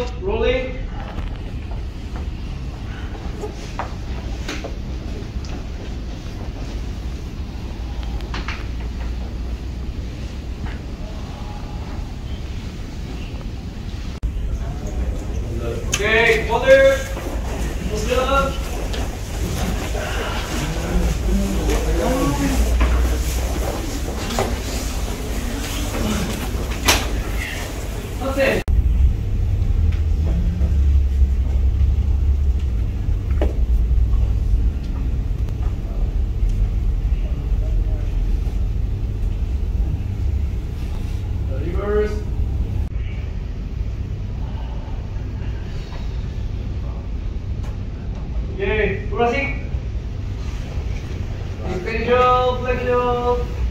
go. Rolling. Okay, water. Push it up. That's it. Reverse. Okay, crossing. Extension, flexion.